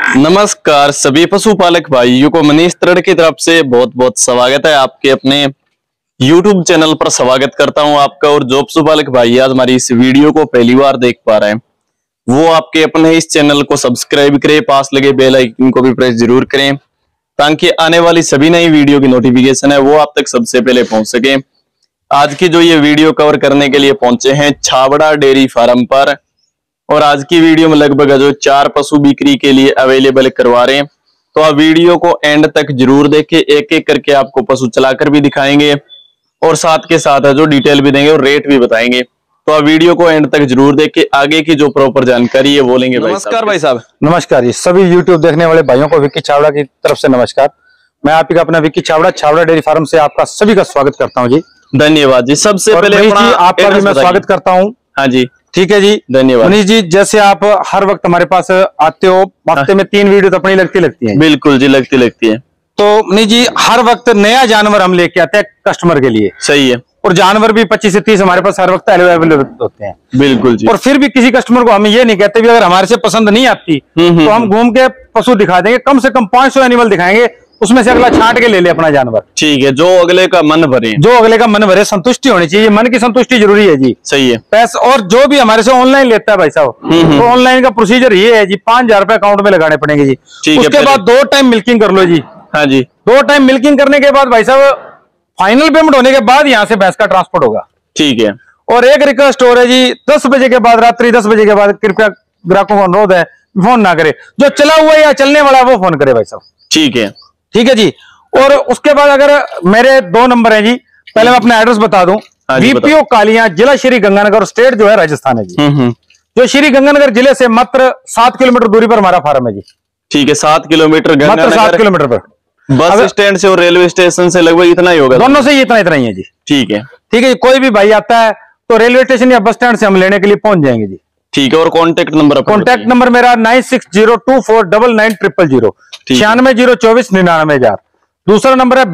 नमस्कार सभी पशुपालक भाइयों को मनीष तरण की तरफ से बहुत बहुत स्वागत है। आपके अपने YouTube चैनल पर स्वागत करता हूं आपका। और जो पशुपालक भाई आज हमारी इस वीडियो को पहली बार देख पा रहे हैं वो आपके अपने इस चैनल को सब्सक्राइब करें, पास लगे बेल आइकन को भी प्रेस जरूर करें ताकि आने वाली सभी नई वीडियो की नोटिफिकेशन है वो आप तक सबसे पहले पहुंच सके। आज की जो ये वीडियो कवर करने के लिए पहुंचे हैं छाबड़ा डेयरी फार्म पर, और आज की वीडियो में लगभग जो 4 पशु बिक्री के लिए अवेलेबल करवा रहे हैं। तो आप वीडियो को एंड तक जरूर देखें, एक एक करके आपको पशु चलाकर भी दिखाएंगे और साथ के साथ जो डिटेल भी देंगे और रेट भी बताएंगे। तो आप वीडियो को एंड तक जरूर देखें, आगे की जो प्रॉपर जानकारी है वो लेंगे। नमस्कार भाई साहब। नमस्कार जी, सभी यूट्यूब देखने वाले भाइयों को विक्की छाबड़ा की तरफ से नमस्कार। मैं आप ही का अपना विक्की छाबड़ा, छाबड़ा डेयरी फार्म से आपका सभी का स्वागत करता हूं जी। धन्यवाद जी। सबसे पहले आपका भी मैं स्वागत करता हूं। हाँ जी, ठीक है जी, धन्यवाद। मनीष जी, जैसे आप हर वक्त हमारे पास आते हो, हफ्ते में 3 वीडियो तो अपनी लगती है। बिल्कुल जी, लगती है। तो मनीष जी, हर वक्त नया जानवर हम लेके आते हैं कस्टमर के लिए। सही है। और जानवर भी 25 से 30 हमारे पास हर वक्त अवेलेबल होते हैं। बिल्कुल जी। और फिर भी किसी कस्टमर को हम ये नहीं कहते भी अगर हमारे से पसंद नहीं आती तो हम घूम के पशु दिखा देंगे। कम से कम 500 एनिमल दिखाएंगे, उसमें से अगला छांट के ले ले अपना जानवर। ठीक है, जो अगले का मन भरे, संतुष्टि होनी चाहिए। मन की संतुष्टि जरूरी है जी। सही है। पैसा, और जो भी हमारे से ऑनलाइन लेता है भाई साहब, तो ऑनलाइन का प्रोसीजर ये है जी, 5000 रुपए अकाउंट में लगाने पड़ेंगे जी। उसके बाद 2 टाइम मिल्किंग कर लो जी। हाँ जी, 2 टाइम मिल्किंग करने के बाद भाई साहब फाइनल पेमेंट होने के बाद यहाँ से भैंस का ट्रांसपोर्ट होगा। ठीक है। और एक रिक्वेस्ट हो रहा है जी, 10 बजे के बाद, रात्रि 10 बजे के बाद कृपया ग्राहकों को अनुरोध है फोन ना करे। जो चला हुआ है या चलने वाला है वो फोन करे भाई साहब। ठीक है जी। और उसके बाद अगर मेरे 2 नंबर हैं जी। पहले मैं अपना एड्रेस बता दूं। बीपीओ कालियां, जिला श्री गंगानगर, स्टेट जो है राजस्थान है जी। जो श्री गंगानगर जिले से मात्र 7 किलोमीटर दूरी पर हमारा फार्म है जी। ठीक है, 7 किलोमीटर, मात्र 7 किलोमीटर पर। बस स्टैंड से और रेलवे स्टेशन से लगभग इतना ही होगा। दोनों से इतना ही है जी। ठीक है। कोई भी भाई आता है तो रेलवे स्टेशन या बस स्टैंड से हम लेने के लिए पहुंच जाएंगे जी। ठीक है। और कॉन्टेक्ट नंबर मेरा 9602499900, 9602499900। दूसरा नंबर है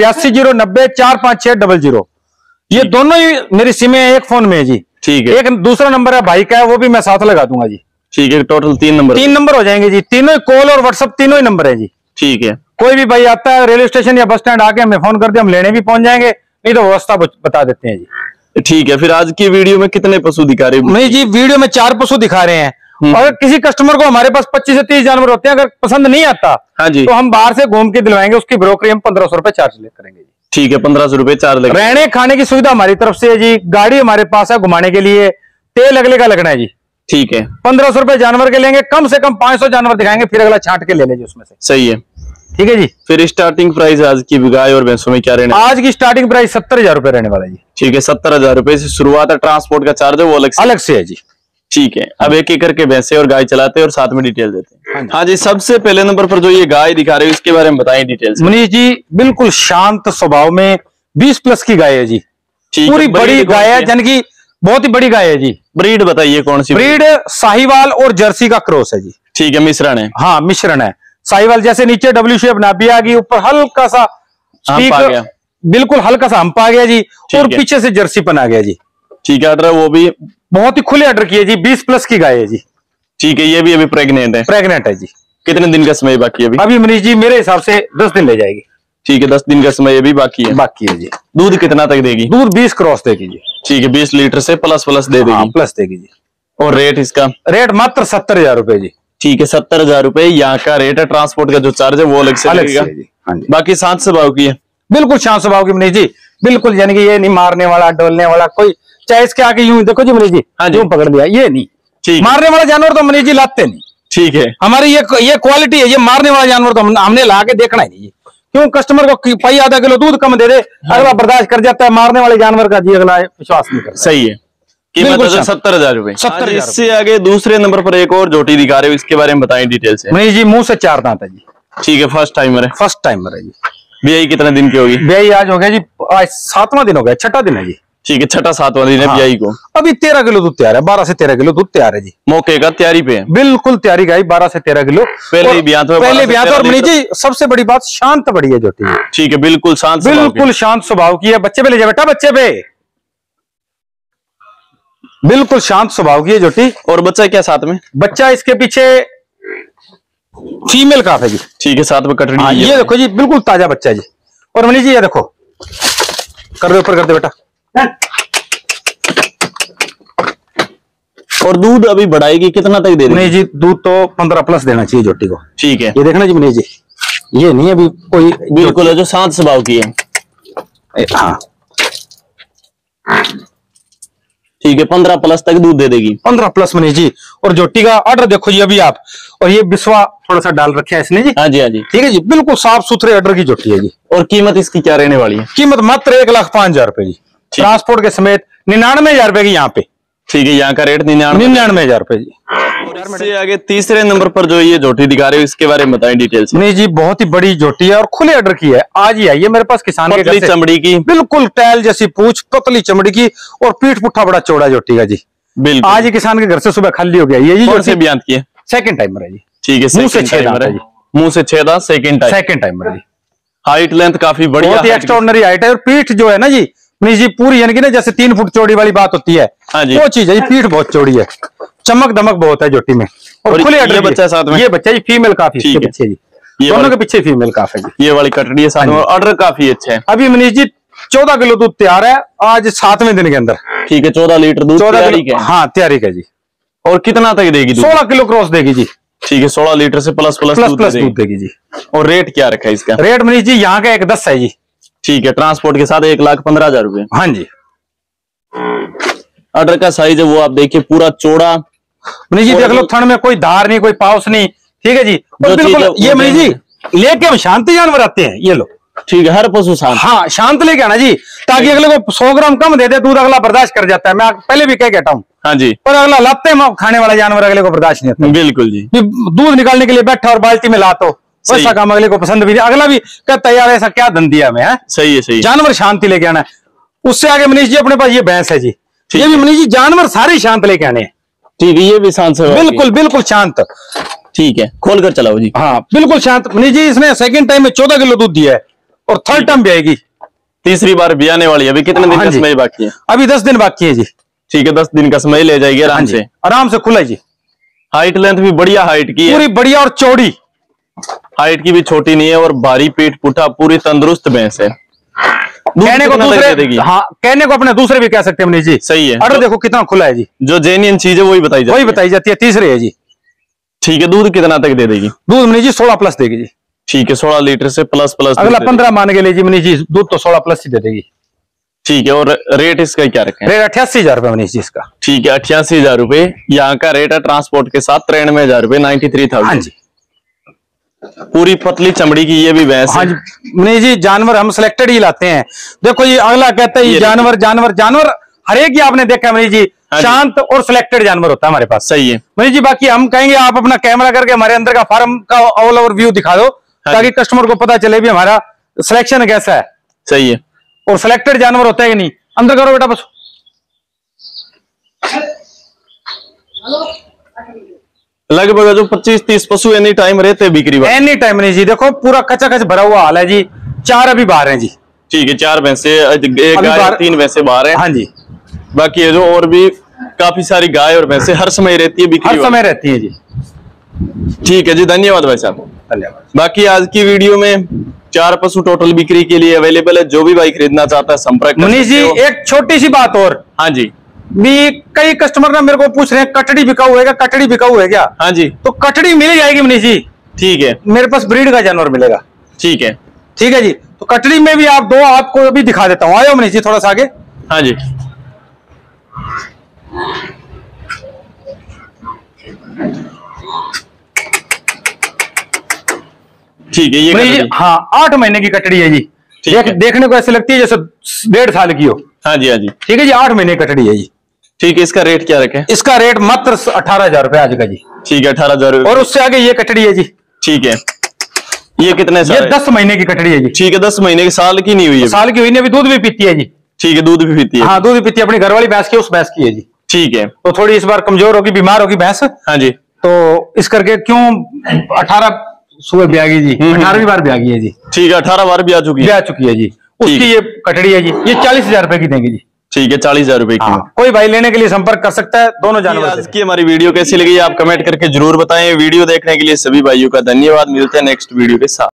8209045600। ये दोनों ही मेरी सिमें एक फोन में है जी। ठीक है। एक दूसरा नंबर है भाई का है, वो भी मैं साथ लगा दूंगा जी। ठीक है। टोटल 3 नंबर हो जाएंगे जी। तीनों ही कॉल और व्हाट्सएप तीनों ही नंबर है जी। ठीक है। कोई भी भाई आता है रेलवे स्टेशन या बस स्टैंड आके हमें फोन कर दे, हम लेने भी पहुंच जाएंगे, नहीं तो व्यवस्था बता देते हैं जी। ठीक है। फिर आज की वीडियो में कितने पशु दिखा रहे हैं? नहीं जी, वीडियो में 4 पशु दिखा रहे हैं। अगर किसी कस्टमर को हमारे पास 25 से 30 जानवर होते हैं, अगर पसंद नहीं आता हाँ जी, तो हम बाहर से घूम के दिलवाएंगे। उसकी ब्रोकरी हम 1500 रुपए चार्ज करेंगे जी। ठीक है, 1500 रुपए चार्ज लगेगा। रहने खाने की सुविधा हमारी तरफ से है जी। गाड़ी हमारे पास है घुमाने के लिए, तेल अगले का लगना है जी। ठीक है। 1500 रुपए जानवर के लेंगे, कम से कम 500 जानवर दिखाएंगे, फिर अगला छांट के ले लेंगे उसमें से। सही है। ठीक है जी। फिर स्टार्टिंग प्राइस आज की गाय और भैंसों में क्या रहने? आज की स्टार्टिंग प्राइस 70,000 रुपए रहने वाला है जी। ठीक है, 70,000 रुपए से शुरुआत है। ट्रांसपोर्ट का चार्ज है वो अलग से है जी। ठीक है। अब एक एक करके भैंसे और गाय चलाते हैं और साथ में डिटेल देते हैं। हाँ जी, सबसे पहले नंबर पर जो ये गाय दिखा रहे हो इसके बारे में बताएं डिटेल। मनीष जी, बिल्कुल शांत स्वभाव में 20 प्लस की गाय है जी। पूरी बड़ी गाय है, यानी कि बहुत ही बड़ी गाय है जी। ब्रीड बताइए कौन सी? ब्रीड साहिवाल और जर्सी का क्रॉस है जी। ठीक है, मिश्रण है। हाँ, मिश्रण है। साहिवाल जैसे नीचे डब्ल्यू शेप नाभि आ गई, ऊपर हल्का सा हम्प आ गया, बिल्कुल हल्का सा हम्प आ गया जी। और पीछे से जर्सी पन आ गया जी। ठीक है। ऑर्डर वो भी बहुत ही खुले ऑर्डर किए जी। 20 प्लस की गाय है जी। ठीक है। ये भी अभी प्रेग्नेंट है जी। कितने दिन का समय बाकी है अभी? मनीष जी मेरे हिसाब से 10 दिन ले जाएगी। ठीक है, 10 दिन का समय अभी बाकी है जी। दूध कितना तक देगी? दूध 20 क्रॉस देगी जी। ठीक है, 20 लीटर से प्लस दे देगी। प्लस देगी जी। और रेट इसका? रेट मात्र 70,000 रुपए जी। ठीक है, 70,000 रुपए यहाँ का रेट है। ट्रांसपोर्ट का जो चार्ज है वो अलग से लगेगा। बाकी शांत स्वभाव की है, बिल्कुल शांत स्वभाव की मनीष जी। बिल्कुल, यानी कि ये नहीं मारने वाला, डोलने वाला, कोई चाहे इसके आगे यूं देखो जी मनीष जी, हाँ जी, पकड़ लिया, ये नहीं। ठीक, मारने वाला जानवर तो मनीष जी लाते नहीं। ठीक है। हमारी ये क्वालिटी है। ये मारने वाला जानवर तो हमने ला के देखना ही नहीं। क्यों? कस्टमर को पाई आधा किलो दूध कम दे दे, अगला बर्दाश्त कर जाता है। मारने वाले जानवर का जी अगला विश्वास नहीं करता। सही है। कीमत 70,000 रुपए। 70,000। इससे आगे दूसरे नंबर पर एक और जोटी दिखा रहे हो, इसके बारे में बताएं डिटेल से। मनीष जी, मुंह से 4 दांत है जी। ठीक है, फर्स्ट टाइमर है जी। ब्याई कितने दिन की होगी? ब्याई आज हो गया जी, आज 7वां दिन हो गया, 6ठा दिन है जी। ठीक है, 6ठा-7वां दिन है ब्याई को। अभी 13 किलो दूध तैयार है, 12 से 13 किलो दूध तैयार है जी। मौके का तैयारी पे है, बिल्कुल तैयारी गाय, 12 से 13 किलो पहले ब्यात। और मनीष जी सबसे बड़ी बात, शांत बड़ी है जोटी। ठीक है, बिल्कुल शांत स्वभाव की है। बच्चे पे ले जा बेटा, बच्चे पे बिल्कुल शांत स्वभाव की है जोटी। और बच्चा क्या साथ में? बच्चा इसके पीछे फीमेल काफ है जी। ठीक है, साथ में कटड़ी। हाँ, ये देखो जी, बिल्कुल ताजा बच्चा है जी। और मनीष जी ये देखो, कर दे ऊपर, कर दे बेटा। और दूध अभी बढ़ाएगी, कितना तक दे देगी? नहीं जी, दूध तो 15 प्लस देना चाहिए जोटी को। ठीक है, ये देखना जी मनीष जी, ये नहीं अभी कोई बिल्कुल है जो शांत स्वभाव की है। हाँ ठीक है, 15 प्लस तक दूध दे देगी। 15 प्लस मनीष जी। और जोटी का ऑर्डर देखो जी अभी आप, और ये बिस्वा थोड़ा सा डाल रखा है इसने जी। हाँ जी, हाँ जी। ठीक है जी, बिल्कुल साफ सुथरे ऑर्डर की जोटी है जी। और कीमत इसकी क्या रहने वाली है? कीमत मात्र 1,05,000 रुपए जी, ट्रांसपोर्ट के समेत 99,000 रुपए की यहाँ पे। ठीक है, यहाँ का रेट 99,000 रुपए जी। इससे आगे तीसरे नंबर पर जो ये जोटी दिखा रहे हो, इसके बारे में बताएं डिटेल से। नहीं जी, बहुत ही बड़ी जोटी है और खुले ऑर्डर की है। आज ही आई है मेरे पास किसान के घर से। चमड़ी की, बिल्कुल टैल जैसी पूछ, पतली चमड़ी की, और पीठ पुट्ठा बड़ा चौड़ा जोटी का जी। बिल्कुल, आज ही किसान के घर से सुबह खाली हो गया ये जी। कौन से बयान की है? सेकंड टाइमर है जी। ठीक है, मुंह से 6 दांत है जी। मुंह से 6 दांत, सेकंड टाइमर जी। हाइट लेंथ काफी बढ़िया, बहुत ही एक्स्ट्राऑर्डिनरी हाइट है। और पीठ जो है ना जी मनीष जी, पूरी यानी कि ना जैसे 3 फुट चौड़ी वाली बात होती है, हाँ जी, वो चीज है। पीठ बहुत चौड़ी है, चमक दमक बहुत है जोटी में। और खुले ये बच्चा साथ में, ये बच्चा जी फीमेल काफी इसके पीछे जी, दोनों के पीछे फीमेल काफ है जी। ये वाली कटड़ी है साथ में, ऑर्डर काफी अच्छा है। अभी मनीष जी 14 किलो दूध तैयार है आज 7वें दिन के अंदर। ठीक है, 14 लीटर दूध 14 किलो, हाँ तैयारी का जी। और कितना तक देगी दूध? 16 किलो क्रॉस देगी जी। ठीक है, 16 लीटर से प्लस दूध देगी जी। और रेट क्या रखा है इसका? रेट मनीष जी यहाँ का 1,10 है जी। ठीक है, ट्रांसपोर्ट के साथ 1,15,000 रुपए। हाँ जी। ऑर्डर का साइज है वो आप देखिए, पूरा चौड़ा मनीष जी देख लो, थन में कोई धार नहीं, कोई पाउस नहीं। ठीक है जी, बिल्कुल ये मनीष जी लेके हम शांति जानवर आते हैं, ये लो। ठीक है, हर पशु शांत। हाँ, शांत लेके आना जी, ताकि अगले को 100 ग्राम कम दे दे दूध, अगला बर्दाश्त कर जाता है। मैं पहले भी कह कहता हूँ। हाँ जी, पर अगला लाते खाने वाला जानवर अगले को बर्दाश्त नहीं होता। बिल्कुल जी, दूध निकालने के लिए बैठा और बाल्टी में लातो, वैसा काम अगले को पसंद भी नहीं। अगला भी कहता यार ऐसा क्या धन दिया मैं है। सही है, सही। जानवर शांति लेके आना है। उससे आगे मनीष जी अपने पास ये भैंस है जी, ये भी मनीष जी जानवर सारे शांत लेके आने हैं। ठीक है, ये भी शांत है, बिल्कुल बिल्कुल शांत। ठीक है, खोल कर चलाओ जी। हाँ बिल्कुल शांत मनीष जी। इसने सेकंड टाइम में 14 किलो दूध दिया है और थर्ड टाइम भी आएगी, तीसरी बार भी आने वाली है। अभी कितने दिन का समय बाकी है? अभी 10 दिन बाकी है जी। ठीक है, 10 दिन का समय ले जाएगी आराम से खुला जी। हाइट लेंथ भी बढ़िया हाइट की है, पूरी बढ़िया और चौड़ी। हाइट की भी छोटी नहीं है और भारी पीठ पुठा, पूरी तंदुरुस्त भैंस है। कहने को दूसरे, हाँ कहने को अपने दूसरे भी कह सकते हैं मनीष जी। सही है। अरे देखो कितना खुला है जी, जो जेन्युइन चीज है वही बताई जाती है। तीसरे है जी। ठीक है, दूध कितना तक दे देगी? दूध मनीष जी 16 प्लस देगी जी। ठीक है, 16 लीटर से प्लस अगला 15 मान के लिए जी मनीष जी, दूध तो 16 प्लस ही दे देगी। ठीक है, और रेट इसका क्या रखें? रेट 88,000 रुपए मनीष जी इसका। ठीक है, 88,000 रुपए यहाँ का रेट है, ट्रांसपोर्ट के साथ 93,000 रुपए, 93,000। हाँ जी, पूरी पतली चमड़ी की ये भी भैंस। हाँ जी मनीष जी, जानवर हम सिलेक्टेड ही लाते हैं। देखो ये अगला कहता है जानवर हर एक ही आपने देखा मनीष जी, शांत और सिलेक्टेड जानवर होता है हमारे पास। सही है मनीष जी। बाकी हम कहेंगे आप अपना कैमरा करके हमारे अंदर का फार्म का ऑल ओवर व्यू दिखा दो, ताकि कस्टमर को पता चले भी हमारा सिलेक्शन कैसा है। सही है, और सिलेक्टेड जानवर होता है कि नहीं। अंदर करो बेटा बस। लगभग जो 25-30 पशु एनी टाइम रहते बिक्री में। एनी टाइम नहीं जी, देखो पूरा कच्चा भरा हुआ हाल है जी। 4 अभी बाहर हैं जी। ठीक है, 4 भैंसे, 3 भैंसे बाहर हैं। हाँ जी, बाकी है जो और भी काफी सारी गाय और भैंसे हर समय रहती है बिक्री, हर समय रहती है जी। ठीक है जी, धन्यवाद भाई साहब, धन्यवाद। बाकी आज की वीडियो में 4 पशु टोटल बिक्री के लिए अवेलेबल है। जो भी भाई खरीदना चाहता है संपर्क मनीष जी। एक छोटी सी बात और, हाँ जी, भी कई कस्टमर ना मेरे को पूछ रहे हैं कटड़ी बिकाऊ है क्या, कटड़ी बिकाऊ है क्या? हाँ जी, तो कटड़ी मिल जाएगी मनीष जी। ठीक है, मेरे पास ब्रीड का जानवर मिलेगा। ठीक है, ठीक है जी। तो कटड़ी में भी आप दो आपको अभी दिखा देता हूँ। आयो मनीष जी थोड़ा सा आगे। हाँ जी, ठीक है, ये हाँ 8 महीने की कटड़ी है जी। देखने को ऐसे लगती है जैसे 1.5 साल की हो। हाँ जी, हाँ जी, ठीक है जी, 8 महीने कटड़ी है जी। ठीक है, इसका रेट क्या रखे? इसका रेट मात्र 18,000 रुपए आज का जी। ठीक है, 18,000। और उससे आगे ये कटड़ी है जी। ठीक है, ये कितने साल? ये 10 महीने की कटड़ी है जी। ठीक है, 10 महीने की, साल की नहीं हुई है? साल की हुई नहीं, अभी दूध भी पीती है जी। ठीक है, दूध भी पीती है। हाँ दूध भी पीती है, अपनी घरवाली भैंस की, उस भैंस की है जी। ठीक है, तो थोड़ी इस बार कमजोर होगी, बीमार होगी भैंस। हाँ जी, तो इस करके क्यों 18 सुबह ब्यागी जी, 18वीं बार ब्यागी है जी। ठीक है, 18 बार भी आ चुकी है है जी। उसकी ये कटड़ी है जी, ये 40,000 रुपए की देंगे जी। ठीक है, 40,000 रुपए की। कोई भाई लेने के लिए संपर्क कर सकता है। दोनों जानवर। आज की हमारी वीडियो कैसी लगी आप कमेंट करके जरूर बताएं। वीडियो देखने के लिए सभी भाइयों का धन्यवाद। मिलते हैं नेक्स्ट वीडियो के साथ।